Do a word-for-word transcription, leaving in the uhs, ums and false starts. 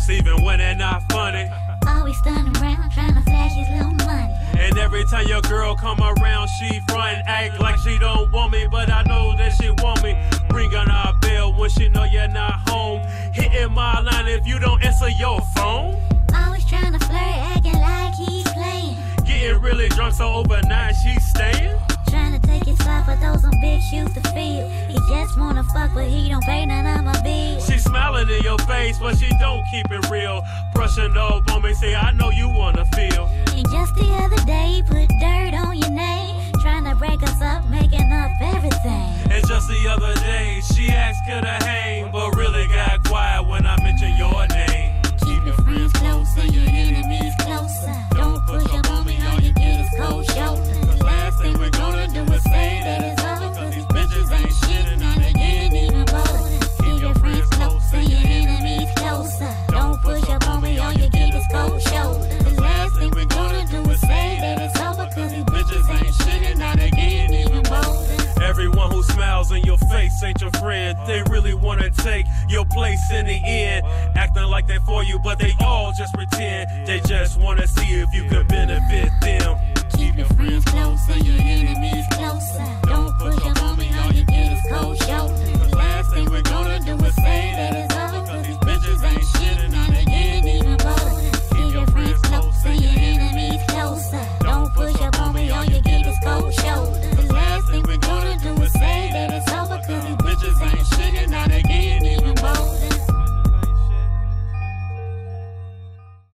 jokes even when they're not funny. Always standing around trying to flash his little money. And every time your girl come around, she front, act like she don't want me, but I know that she want me. Ringing our bell when she know you're not home. Hitting my line if you don't answer your phone. Always trying to flirt, acting like he's playing. Getting really drunk, so overnight she's staying. Trying to take his spot for those on big shoes to fill. He just wanna fuck, but he don't pay none of my bills. She smiling in your face, but she don't keep it real. Brushing up on me, say I know you wanna feel. And just the other day, he put dirt on your name, trying to break us up, making up everything. And just the other day, she asked could I hang, but really got quiet when I mentioned your name. Keep your friends close and your enemies closer. Don't push up on me, all you get is cold shoulder. The last thing we're gonna do is say that it's over, cause these bitches ain't shit and now they getting even bolder. Keep your friends close and your enemies closer. Don't push up on me, all you get is cold shoulder. The last thing we're gonna do is say that it's over, cause these bitches ain't shit and now they getting even bolder. Everyone who smiles in your face ain't your friend. They really wanna take your place in the end. Acting like they're for you, but they all just pretend. They just wanna see if you can benefit them. Keep your friends close